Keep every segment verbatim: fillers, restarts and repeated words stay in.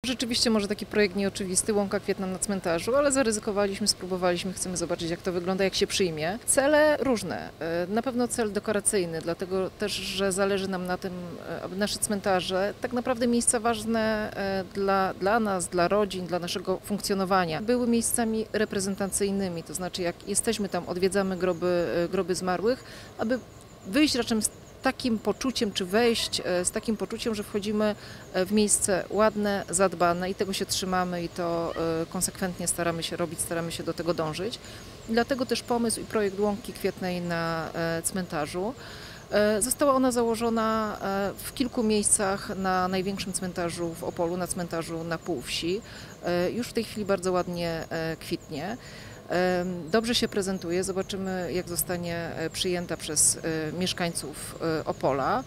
Rzeczywiście może taki projekt nieoczywisty, łąka kwietna na cmentarzu, ale zaryzykowaliśmy, spróbowaliśmy, chcemy zobaczyć, jak to wygląda, jak się przyjmie. Cele różne. Na pewno cel dekoracyjny, dlatego też, że zależy nam na tym, aby nasze cmentarze, tak naprawdę miejsca ważne dla, dla nas, dla rodzin, dla naszego funkcjonowania, były miejscami reprezentacyjnymi, to znaczy jak jesteśmy tam, odwiedzamy groby, groby zmarłych, aby wyjść raczej z takim poczuciem, czy wejść z takim poczuciem, że wchodzimy w miejsce ładne, zadbane i tego się trzymamy i to konsekwentnie staramy się robić, staramy się do tego dążyć. I dlatego też pomysł i projekt łąki kwietnej na cmentarzu. Została ona założona w kilku miejscach na największym cmentarzu w Opolu, na cmentarzu na Półwsi. Już w tej chwili bardzo ładnie kwitnie. Dobrze się prezentuje, zobaczymy, jak zostanie przyjęta przez mieszkańców Opola.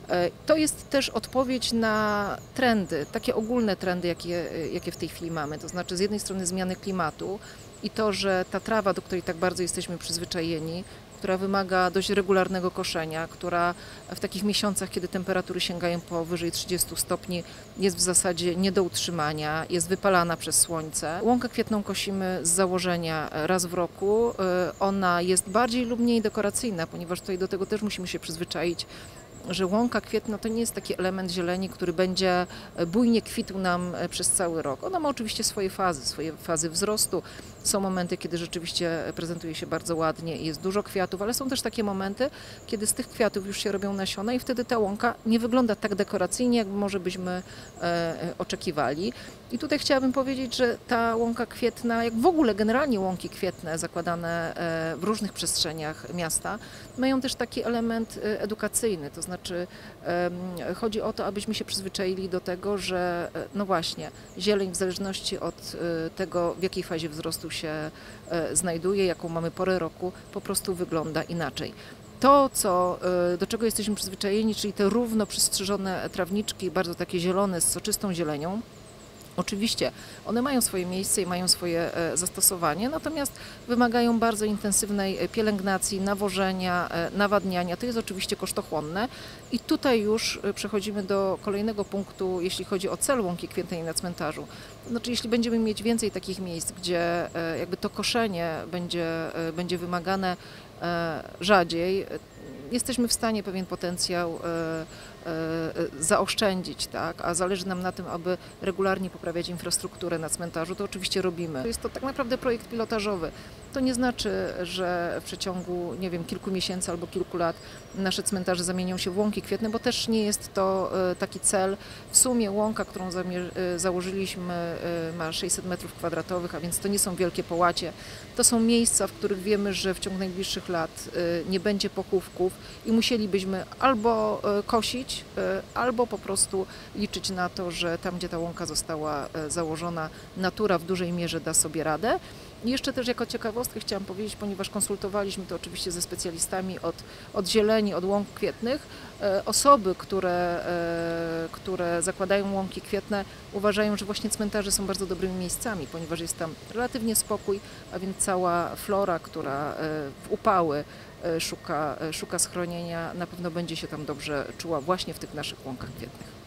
To jest też odpowiedź na trendy, takie ogólne trendy, jakie, jakie w tej chwili mamy, to znaczy z jednej strony zmiany klimatu i to, że ta trawa, do której tak bardzo jesteśmy przyzwyczajeni, która wymaga dość regularnego koszenia, która w takich miesiącach, kiedy temperatury sięgają powyżej trzydziestu stopni, jest w zasadzie nie do utrzymania, jest wypalana przez słońce. Łąkę kwietną kosimy z założenia raz w roku. Ona jest bardziej lub mniej dekoracyjna, ponieważ tutaj do tego też musimy się przyzwyczaić, że łąka kwietna to nie jest taki element zieleni, który będzie bujnie kwitł nam przez cały rok. Ona ma oczywiście swoje fazy, swoje fazy wzrostu. Są momenty, kiedy rzeczywiście prezentuje się bardzo ładnie i jest dużo kwiatów, ale są też takie momenty, kiedy z tych kwiatów już się robią nasiona i wtedy ta łąka nie wygląda tak dekoracyjnie, jak może byśmy e, oczekiwali. I tutaj chciałabym powiedzieć, że ta łąka kwietna, jak w ogóle generalnie łąki kwietne zakładane w różnych przestrzeniach miasta, mają też taki element edukacyjny, to znaczy chodzi o to, abyśmy się przyzwyczaili do tego, że no właśnie, zieleń w zależności od tego, w jakiej fazie wzrostu się znajduje, jaką mamy porę roku, po prostu wygląda inaczej. To, co, do czego jesteśmy przyzwyczajeni, czyli te równo przystrzyżone trawniczki, bardzo takie zielone, z soczystą zielenią, oczywiście one mają swoje miejsce i mają swoje zastosowanie, natomiast wymagają bardzo intensywnej pielęgnacji, nawożenia, nawadniania. To jest oczywiście kosztochłonne i tutaj już przechodzimy do kolejnego punktu, jeśli chodzi o cel łąki kwietnej na cmentarzu. To znaczy, jeśli będziemy mieć więcej takich miejsc, gdzie jakby to koszenie będzie, będzie wymagane rzadziej, jesteśmy w stanie pewien potencjał zaoszczędzić, tak? A zależy nam na tym, aby regularnie poprawiać infrastrukturę na cmentarzu, to oczywiście robimy. Jest to tak naprawdę projekt pilotażowy. To nie znaczy, że w przeciągu, nie wiem, kilku miesięcy albo kilku lat nasze cmentarze zamienią się w łąki kwietne, bo też nie jest to taki cel. W sumie łąka, którą założyliśmy, ma sześćset metrów kwadratowych, a więc to nie są wielkie połacie. To są miejsca, w których wiemy, że w ciągu najbliższych lat nie będzie pochówków i musielibyśmy albo kosić, albo po prostu liczyć na to, że tam, gdzie ta łąka została założona, natura w dużej mierze da sobie radę. I jeszcze też jako ciekawostkę chciałam powiedzieć, ponieważ konsultowaliśmy to oczywiście ze specjalistami od, od zieleni, od łąk kwietnych, osoby, które, które zakładają łąki kwietne, uważają, że właśnie cmentarze są bardzo dobrymi miejscami, ponieważ jest tam relatywnie spokój, a więc cała flora, która w upały szuka, szuka schronienia, na pewno będzie się tam dobrze czuła właśnie w tych naszych łąkach kwietnych.